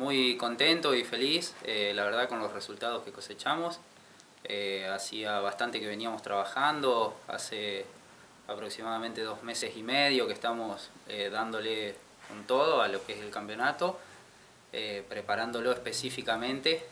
muy contento y feliz, la verdad, con los resultados que cosechamos. Hacía bastante que veníamos trabajando, hace aproximadamente 2 meses y medio que estamos dándole con todo a lo que es el campeonato, preparándolo específicamente,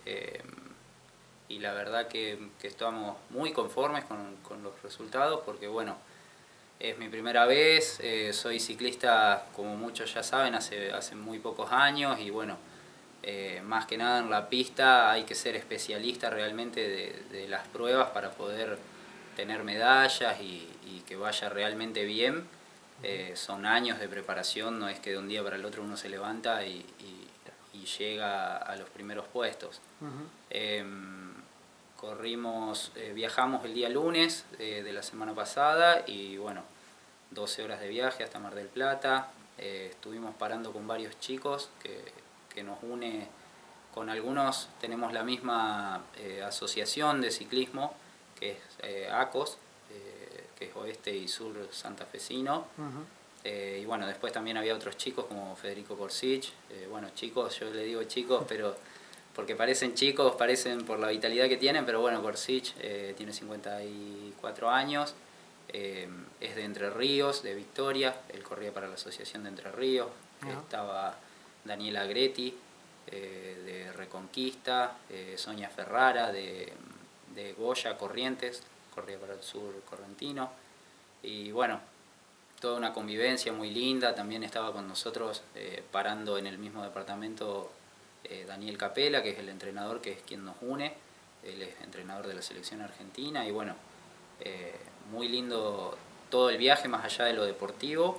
y la verdad que estamos muy conformes con los resultados porque bueno, es mi primera vez, soy ciclista, como muchos ya saben, hace muy pocos años y bueno, más que nada en la pista hay que ser especialista realmente de las pruebas para poder tener medallas y que vaya realmente bien. Son años de preparación, no es que de un día para el otro uno se levanta y llega a los primeros puestos. Viajamos el día lunes de la semana pasada y bueno, 12 horas de viaje hasta Mar del Plata. Estuvimos parando con varios chicos que nos une, con algunos tenemos la misma asociación de ciclismo, que es ACOS, que es Oeste y Sur Santafesino. Y bueno, después también había otros chicos como Federico Corsich. Bueno, chicos, yo le digo chicos, pero porque parecen chicos, parecen por la vitalidad que tienen, pero bueno, Corsich tiene 54 años, es de Entre Ríos, de Victoria, él corría para la Asociación de Entre Ríos. Estaba Daniela Gretti, de Reconquista, Sonia Ferrara, de Goya, Corrientes, corría para el sur correntino. Y bueno, toda una convivencia muy linda. También estaba con nosotros parando en el mismo departamento Daniel Capela, que es el entrenador, que es quien nos une. Él es entrenador de la selección argentina y bueno, muy lindo todo el viaje más allá de lo deportivo.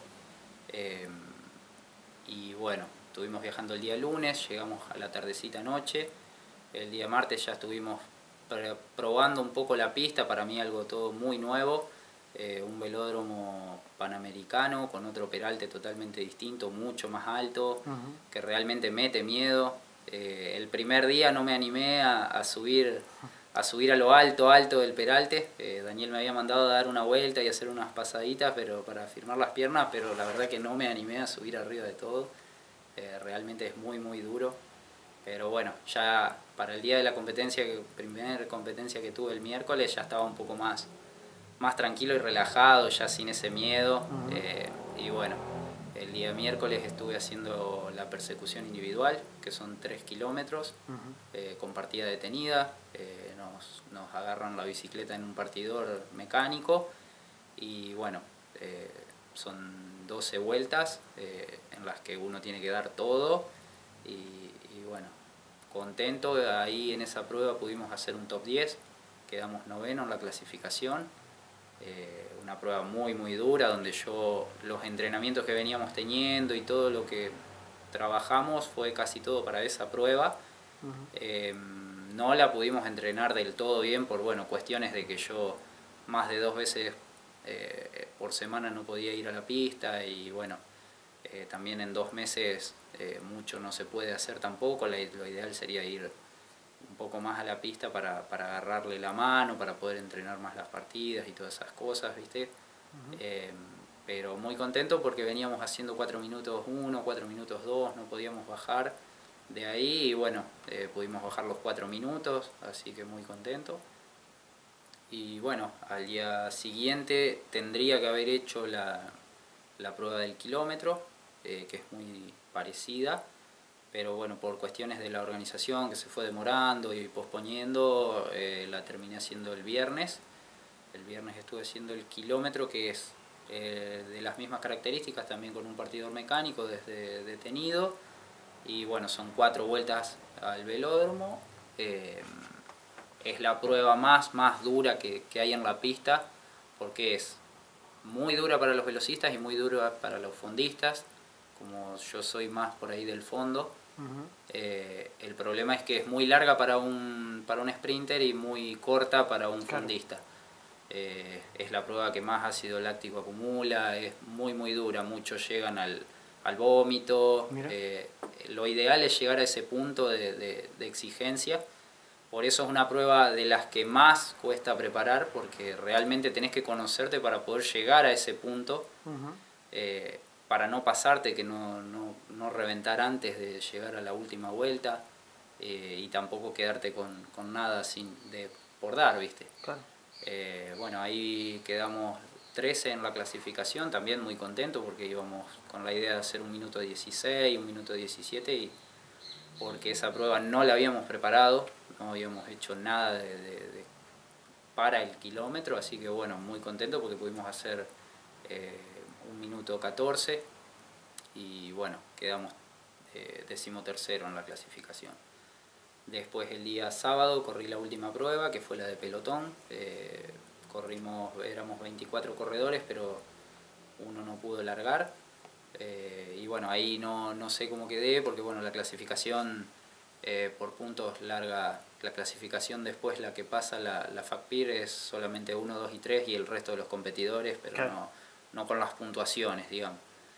Y bueno, estuvimos viajando el día lunes, llegamos a la tardecita noche. El día martes ya estuvimos probando un poco la pista, para mí algo todo muy nuevo. Un velódromo panamericano con otro peralte totalmente distinto, mucho más alto, que realmente mete miedo. El primer día no me animé a subir a lo alto del peralte. Daniel me había mandado a dar una vuelta y hacer unas pasaditas para firmar las piernas, pero la verdad que no me animé a subir arriba de todo. Realmente es muy duro. Pero bueno, ya para el día de la competencia, primera competencia que tuve el miércoles, ya estaba un poco más tranquilo y relajado, ya sin ese miedo. Y bueno, el día miércoles estuve haciendo la persecución individual, que son 3 kilómetros, con partida detenida. Nos agarran la bicicleta en un partidor mecánico y bueno, son 12 vueltas en las que uno tiene que dar todo y bueno, contento. Ahí en esa prueba pudimos hacer un top 10, quedamos noveno en la clasificación. Una prueba muy dura, donde los entrenamientos que veníamos teniendo y todo lo que trabajamos fue casi todo para esa prueba. No la pudimos entrenar del todo bien por bueno, cuestiones de que yo más de 2 veces por semana no podía ir a la pista y bueno, también en 2 meses mucho no se puede hacer tampoco. Lo ideal sería ir un poco más a la pista para agarrarle la mano, para poder entrenar más las partidas y todas esas cosas, ¿viste? Pero muy contento porque veníamos haciendo 4 minutos 1, 4 minutos 2, no podíamos bajar de ahí y bueno, pudimos bajar los 4 minutos, así que muy contento. Y bueno, al día siguiente tendría que haber hecho la prueba del kilómetro, que es muy parecida, pero bueno, por cuestiones de la organización que se fue demorando y posponiendo, la terminé haciendo el viernes. El viernes estuve haciendo el kilómetro, que es de las mismas características, también con un partidor mecánico desde detenido. Y bueno, son 4 vueltas al velódromo. Es la prueba más dura que hay en la pista, porque es muy dura para los velocistas y muy dura para los fondistas. Como yo soy más por ahí del fondo, el problema es que es muy larga para un sprinter y muy corta para un fondista. Es la prueba que más ácido láctico acumula, es muy dura, muchos llegan al vómito. Lo ideal es llegar a ese punto de exigencia. Por eso es una prueba de las que más cuesta preparar, porque realmente tenés que conocerte para poder llegar a ese punto, para no pasarte, que no no reventar antes de llegar a la última vuelta, y tampoco quedarte con nada por dar, ¿viste? Claro. Bueno, ahí quedamos 13 en la clasificación, también muy contento porque íbamos con la idea de hacer 1:16, 1:17, y porque esa prueba no la habíamos preparado, no habíamos hecho nada para el kilómetro, así que bueno, muy contento porque pudimos hacer 1:14 y bueno, quedamos 13º en la clasificación. Después el día sábado corrí la última prueba, que fue la de pelotón. Éramos 24 corredores, pero uno no pudo largar. Y bueno, ahí no sé cómo quedé, porque bueno, la clasificación por puntos larga. La clasificación después, la que pasa la FACPIR, es solamente 1, 2 y 3 y el resto de los competidores, pero Claro. no con las puntuaciones, digamos.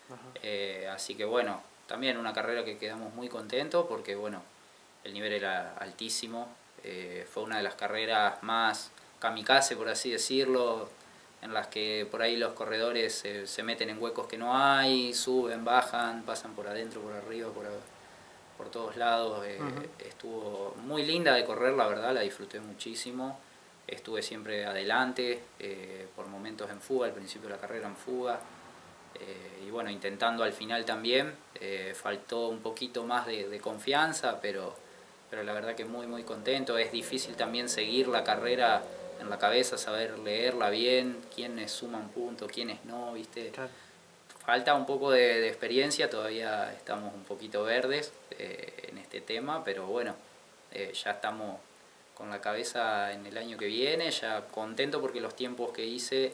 Así que bueno, también una carrera que quedamos muy contentos porque bueno, el nivel era altísimo. Fue una de las carreras más kamikaze, por así decirlo, en las que por ahí los corredores se meten en huecos que no hay, suben, bajan, pasan por adentro, por arriba, por todos lados. Estuvo muy linda de correr, la verdad, la disfruté muchísimo. Estuve siempre adelante, por momentos en fuga, al principio de la carrera en fuga. Y bueno, intentando al final también. Faltó un poquito más de confianza, pero la verdad que muy contento. Es difícil también seguir la carrera en la cabeza, saber leerla bien, quiénes suman puntos, quiénes no, ¿viste? Claro. Falta un poco de experiencia, todavía estamos un poquito verdes en este tema, pero bueno, ya estamos con la cabeza en el año que viene, ya contento porque los tiempos que hice,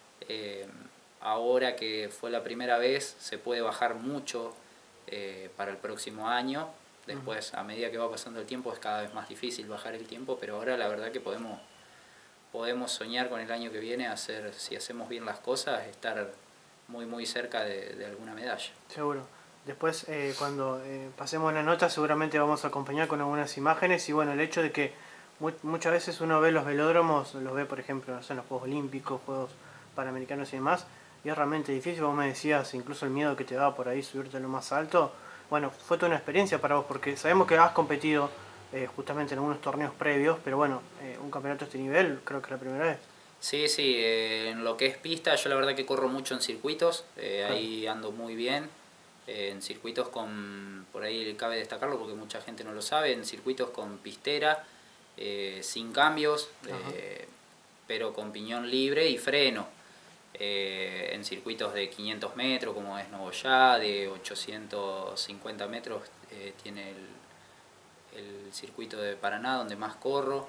ahora que fue la primera vez, se puede bajar mucho para el próximo año. Después, a medida que va pasando el tiempo, es cada vez más difícil bajar el tiempo, pero ahora la verdad que podemos soñar con el año que viene, si hacemos bien las cosas, estar muy cerca de alguna medalla. Seguro. Después, cuando pasemos la nota, seguramente vamos a acompañar con algunas imágenes. Y bueno, el hecho de que muchas veces uno ve los velódromos, los ve, por ejemplo, en los Juegos Olímpicos, Juegos Panamericanos y demás, y es realmente difícil. Vos me decías incluso el miedo que te daba por ahí subirte a lo más alto. Bueno, fue toda una experiencia para vos, porque sabemos que has competido justamente en algunos torneos previos, pero bueno, un campeonato de este nivel creo que es la primera vez. Sí, en lo que es pista, yo la verdad que corro mucho en circuitos, Claro. ahí ando muy bien. En circuitos por ahí cabe destacarlo porque mucha gente no lo sabe, en circuitos con pistera, sin cambios, pero con piñón libre y freno. En circuitos de 500 metros como es Nogoyá, de 850 metros tiene el circuito de Paraná donde más corro.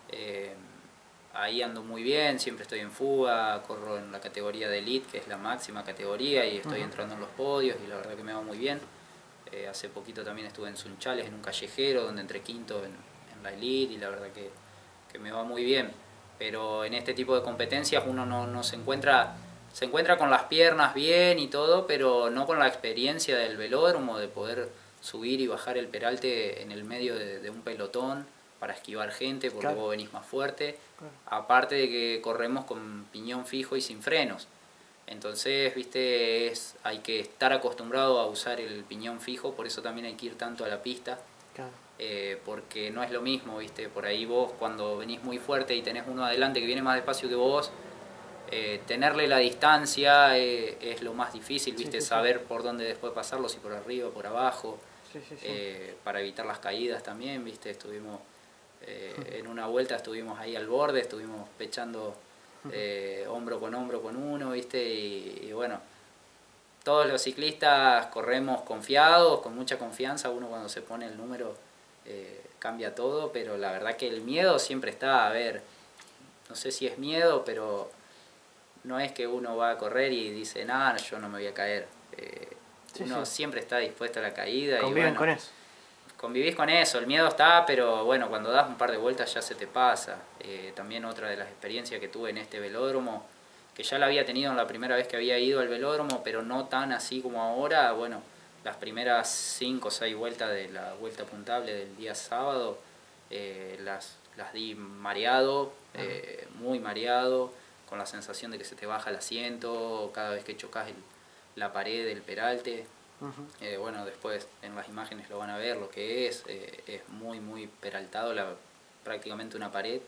Ahí ando muy bien, siempre estoy en fuga, corro en la categoría de Elite, que es la máxima categoría, y estoy entrando en los podios y la verdad que me va muy bien. Hace poquito también estuve en Sunchales, en un callejero, donde entré quinto en la Elite, y la verdad que me va muy bien. Pero en este tipo de competencias uno no se encuentra con las piernas bien y todo, pero no con la experiencia del velódromo, de poder subir y bajar el peralte en el medio de un pelotón para esquivar gente, porque Claro. vos venís más fuerte. Claro. Aparte de que corremos con piñón fijo y sin frenos. Entonces, viste, hay que estar acostumbrado a usar el piñón fijo, por eso también hay que ir tanto a la pista. Claro. Porque no es lo mismo, viste, por ahí vos cuando venís muy fuerte y tenés uno adelante que viene más despacio que vos, tenerle la distancia es lo más difícil, Sí, viste, sí, sí. saber por dónde después pasarlo, si por arriba o por abajo, Sí, sí, sí. para evitar las caídas también, viste, estuvimos en una vuelta, estuvimos ahí al borde, estuvimos pechando hombro con uno, viste, y bueno, todos los ciclistas corremos confiados, con mucha confianza. Uno cuando se pone el número cambia todo, pero la verdad que el miedo siempre está. A ver, no sé si es miedo, pero no es que uno va a correr y dice, nada, yo no me voy a caer. Sí, Uno sí. siempre está dispuesto a la caída y Conviven bueno, con eso. convivís con eso, el miedo está, pero bueno, cuando das un par de vueltas ya se te pasa. También otra de las experiencias que tuve en este velódromo, que ya la había tenido en la primera vez que había ido al velódromo, pero no tan así como ahora. Bueno, las primeras 5 o 6 vueltas de la vuelta puntable del día sábado, las di mareado, muy mareado, con la sensación de que se te baja el asiento cada vez que chocas la pared del peralte. Bueno, después en las imágenes lo van a ver lo que es muy peraltado, prácticamente una pared.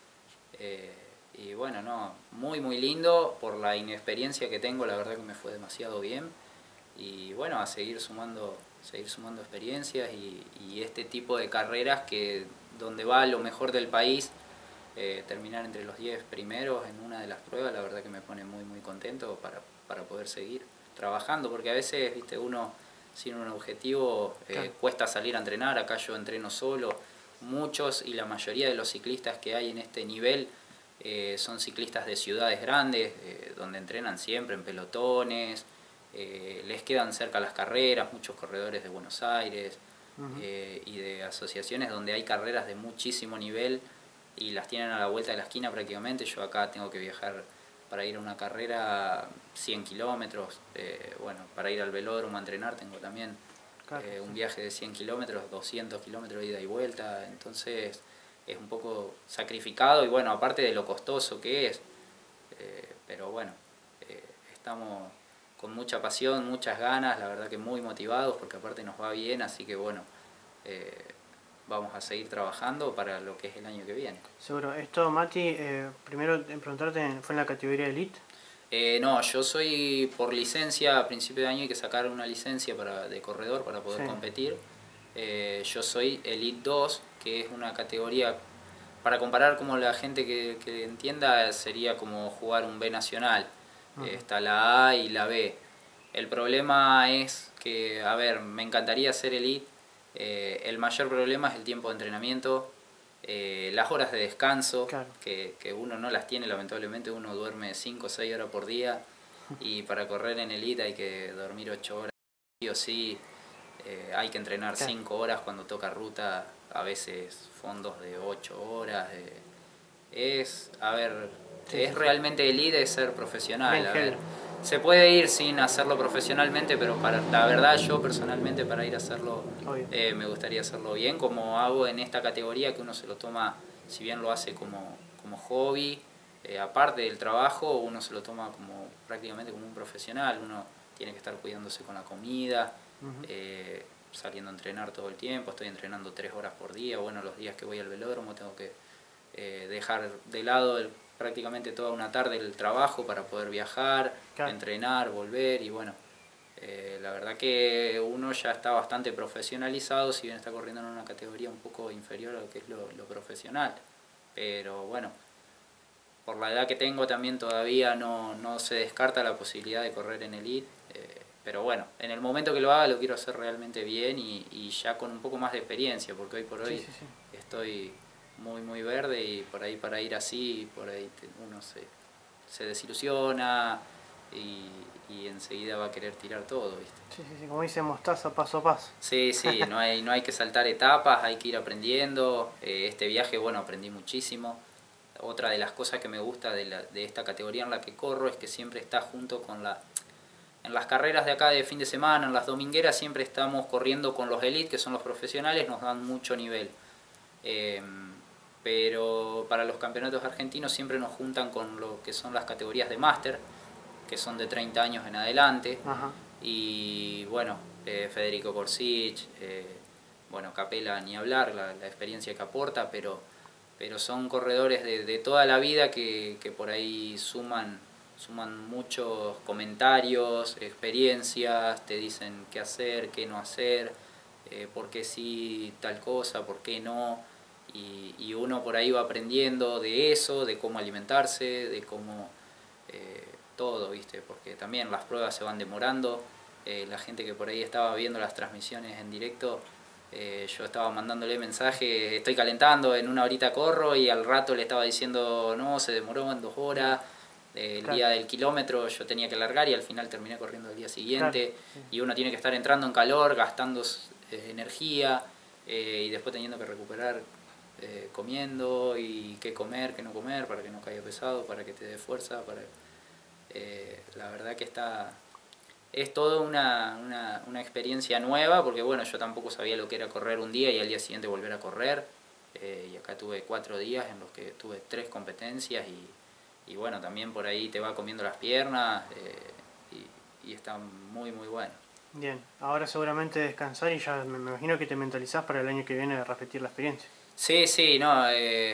Y bueno, no, muy lindo. Por la inexperiencia que tengo, la verdad que me fue demasiado bien. Y bueno, a seguir sumando experiencias y este tipo de carreras que donde va lo mejor del país, terminar entre los 10 primeros en una de las pruebas, la verdad que me pone muy contento para poder seguir trabajando, porque a veces, viste, uno sin un objetivo Claro. cuesta salir a entrenar. Acá yo entreno solo. Muchos y la mayoría de los ciclistas que hay en este nivel son ciclistas de ciudades grandes, donde entrenan siempre en pelotones, les quedan cerca las carreras, muchos corredores de Buenos Aires y de asociaciones donde hay carreras de muchísimo nivel y las tienen a la vuelta de la esquina prácticamente. Yo acá tengo que viajar para ir a una carrera 100 kilómetros, bueno, para ir al velódromo a entrenar tengo también Claro, un viaje de 100 kilómetros, 200 kilómetros de ida y vuelta, entonces es un poco sacrificado y bueno, aparte de lo costoso que es, pero bueno, estamos con mucha pasión, muchas ganas, la verdad que muy motivados porque aparte nos va bien, así que bueno, vamos a seguir trabajando para lo que es el año que viene. seguro. Esto, Mati, primero en preguntarte, ¿fue en la categoría Elite? No, yo soy por licencia, a principio de año hay que sacar una licencia de corredor para poder Sí. competir. Yo soy Elite 2, que es una categoría, para comparar como la gente que entienda, sería como jugar un B nacional. Está la A y la B. El problema es que, a ver, me encantaría ser Elite. El mayor problema es el tiempo de entrenamiento. Las horas de descanso, Claro. que uno no las tiene, lamentablemente uno duerme 5 o 6 horas por día y para correr en Elite hay que dormir 8 horas, sí o sí. Hay que entrenar Claro. 5 horas cuando toca ruta, a veces fondos de 8 horas. A ver, Sí, es sí, sí. realmente Elite, es ser Bien profesional. A ver, heavy. se puede ir sin hacerlo profesionalmente, pero la verdad yo personalmente para ir a hacerlo Obvio. me gustaría hacerlo bien, como hago en esta categoría, que uno se lo toma, si bien lo hace como hobby, aparte del trabajo, uno se lo toma como prácticamente como un profesional. Uno tiene que estar cuidándose con la comida, saliendo a entrenar todo el tiempo. Estoy entrenando 3 horas por día. Bueno, los días que voy al velódromo tengo que dejar de lado prácticamente toda una tarde el trabajo para poder viajar, Claro. entrenar, volver y bueno, la verdad que uno ya está bastante profesionalizado, si bien está corriendo en una categoría un poco inferior a lo que es lo profesional, pero bueno, por la edad que tengo también todavía no se descarta la posibilidad de correr en Elite, pero bueno, en el momento que lo haga lo quiero hacer realmente bien y ya con un poco más de experiencia, porque hoy por Sí, hoy sí, sí. estoy muy verde y por ahí para ir así, por ahí uno se desilusiona y enseguida va a querer tirar todo, ¿viste? Sí, sí, sí. Como dice Mostaza, paso a paso. Sí, no hay que saltar etapas, hay que ir aprendiendo. Este viaje, bueno, aprendí muchísimo. Otra de las cosas que me gusta de esta categoría en la que corro es que siempre está junto con en las carreras de acá de fin de semana, en las domingueras, siempre estamos corriendo con los elite, que son los profesionales, nos dan mucho nivel. Eh, pero para los campeonatos argentinos siempre nos juntan con lo que son las categorías de máster, que son de 30 años en adelante. Ajá. Y bueno, Federico Corsich, bueno, Capela ni hablar, la experiencia que aporta, pero son corredores de toda la vida que por ahí suman muchos comentarios, experiencias, te dicen qué hacer, qué no hacer, por qué sí tal cosa, por qué no. Y uno por ahí va aprendiendo de eso, de cómo alimentarse, de cómo todo, ¿viste? Porque también las pruebas se van demorando. La gente que por ahí estaba viendo las transmisiones en directo, yo estaba mandándole mensajes, estoy calentando, en una horita corro, y al rato le estaba diciendo, no, se demoró en 2 horas. El Claro. día del kilómetro yo tenía que largar y al final terminé corriendo el día Claro. siguiente. Sí. Y uno tiene que estar entrando en calor, gastando energía, y después teniendo que recuperar comiendo y qué comer, qué no comer, para que no caiga pesado, para que te dé fuerza. La verdad que es toda una experiencia nueva, porque bueno, yo tampoco sabía lo que era correr un día y al día siguiente volver a correr. Y acá tuve 4 días en los que tuve 3 competencias y bueno, también por ahí te va comiendo las piernas, y está muy bueno. Bien, ahora seguramente descansar y ya me imagino que te mentalizás para el año que viene de repetir la experiencia. Sí, sí, no,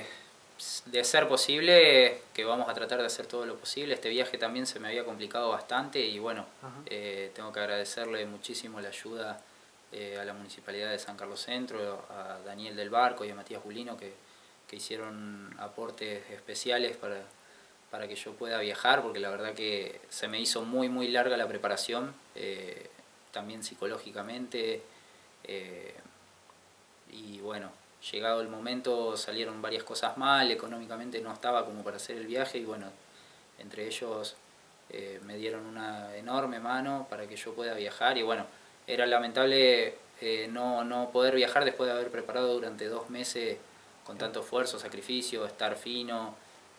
de ser posible, que vamos a tratar de hacer todo lo posible. Este viaje también se me había complicado bastante y bueno, Ajá. tengo que agradecerle muchísimo la ayuda a la Municipalidad de San Carlos Centro, a Daniel del Barco y a Matías Julino que hicieron aportes especiales para que yo pueda viajar, porque la verdad que se me hizo muy larga la preparación, también psicológicamente, eh, y bueno, llegado el momento salieron varias cosas mal, económicamente no estaba como para hacer el viaje y bueno, entre ellos me dieron una enorme mano para que yo pueda viajar y bueno, era lamentable no poder viajar después de haber preparado durante 2 meses con Claro. tanto esfuerzo, sacrificio, estar fino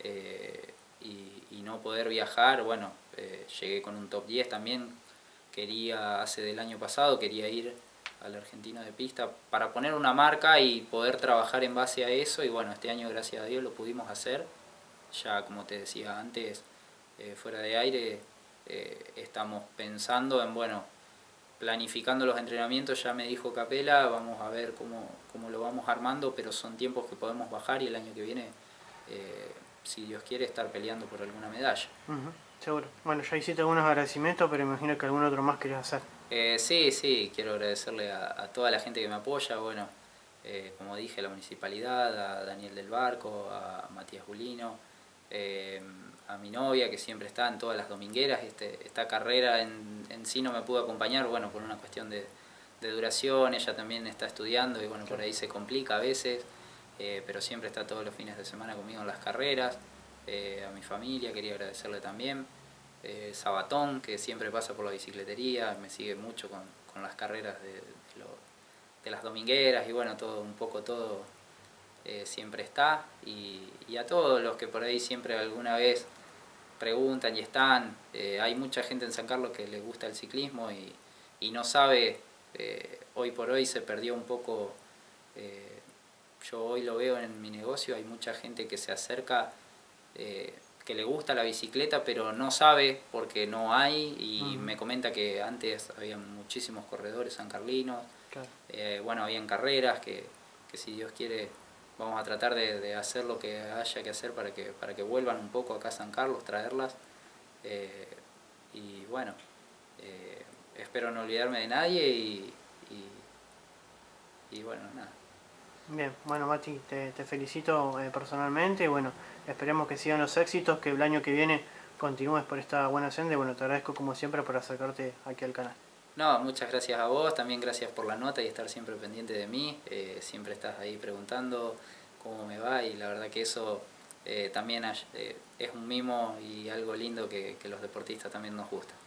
y no poder viajar. Bueno, llegué con un top 10 también, hace del año pasado, quería ir al argentino de pista para poner una marca y poder trabajar en base a eso y bueno, este año gracias a Dios lo pudimos hacer. Ya como te decía antes, fuera de aire, estamos pensando en, bueno, planificando los entrenamientos, ya me dijo Capela, vamos a ver cómo lo vamos armando, pero son tiempos que podemos bajar y el año que viene, si Dios quiere, estar peleando por alguna medalla. Ujú, seguro. Bueno, ya hiciste algunos agradecimientos, pero imagino que algún otro más querés hacer. Sí, sí, quiero agradecerle a toda la gente que me apoya, bueno, como dije, a la municipalidad, a Daniel del Barco, a Matías Julino, a mi novia que siempre está en todas las domingueras. Esta carrera en sí no me pudo acompañar, bueno, por una cuestión de duración, ella también está estudiando y bueno, por Claro. ahí se complica a veces, pero siempre está todos los fines de semana conmigo en las carreras. A mi familia quería agradecerle también. Sabatón, que siempre pasa por la bicicletería, me sigue mucho con las carreras de las domingueras y bueno, todo un poco todo siempre está. Y a todos los que por ahí siempre alguna vez preguntan y están, hay mucha gente en San Carlos que le gusta el ciclismo y no sabe, hoy por hoy se perdió un poco, eh, yo hoy lo veo en mi negocio, hay mucha gente que se acerca, que le gusta la bicicleta pero no sabe porque no hay y Ujú, me comenta que antes había muchísimos corredores sancarlinos, claro. bueno, habían carreras que si Dios quiere vamos a tratar de hacer lo que haya que hacer para que vuelvan un poco acá a San Carlos, traerlas eh, y bueno, espero no olvidarme de nadie y bueno, nada. Bien, bueno Mati, te felicito personalmente y bueno, esperemos que sigan los éxitos, que el año que viene continúes por esta buena senda y bueno, te agradezco como siempre por acercarte aquí al canal. No, muchas gracias a vos, también gracias por la nota y estar siempre pendiente de mí, siempre estás ahí preguntando cómo me va y la verdad que eso también es un mimo y algo lindo que los deportistas también nos gusta.